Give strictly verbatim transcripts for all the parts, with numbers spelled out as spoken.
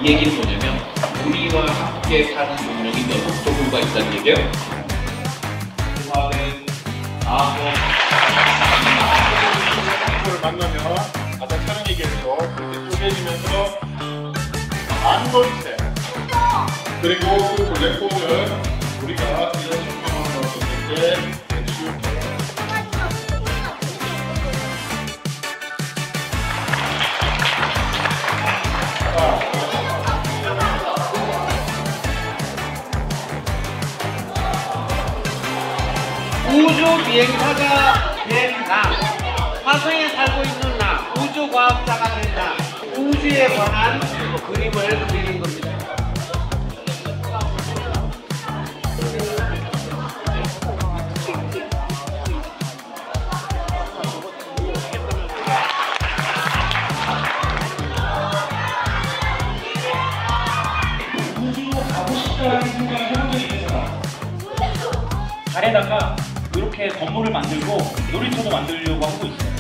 얘기는 뭐냐면 우리와 함께 사는 운명이 여섯 종류가 있다는 얘기예요. 그 다음에 아뭐 를 만나면 아까 촬영 얘기해서 그렇게 쪼개지면서 반도체 그리고 그 블랙홀은 우리가 이런 정보를 넣었을 때 대충 우주 비행사가 된 나, 화성에 살고 있는 나, 우주 과학자가 된 나, 우주에 관한 그림을 그리는 겁니다. 우주로 가고 싶다라는 생각을 해본 적이 있는 사람. 달에다가 이렇게 건물을 만들고 놀이터도 만들려고 하고 있어요.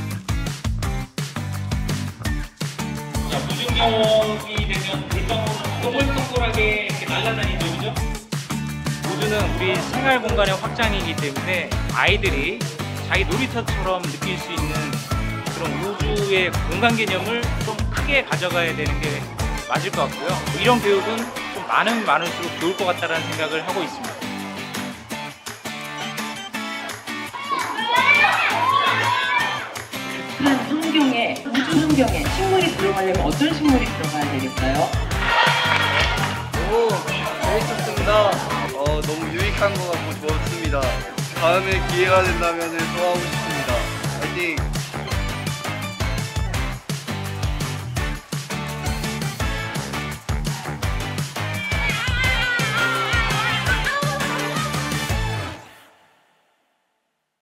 자, 무중력이 되면 물방울은 동글동글하게 이렇게 날아다니죠, 그죠? 우주는 우리 생활 공간의 확장이기 때문에 아이들이 자기 놀이터처럼 느낄 수 있는 그런 우주의 공간 개념을 좀 크게 가져가야 되는 게 맞을 것 같고요. 이런 교육은 좀 많으면 많을수록 좋을 것 같다는 생각을 하고 있습니다. 한 환경에, 우주 환경에 식물이 들어가려면 어떤 식물이 들어가야 되겠어요? 오, 재밌었습니다. 어, 너무 유익한 것 같고 좋았습니다. 다음에 기회가 된다면 또 하고 싶습니다. 화이팅!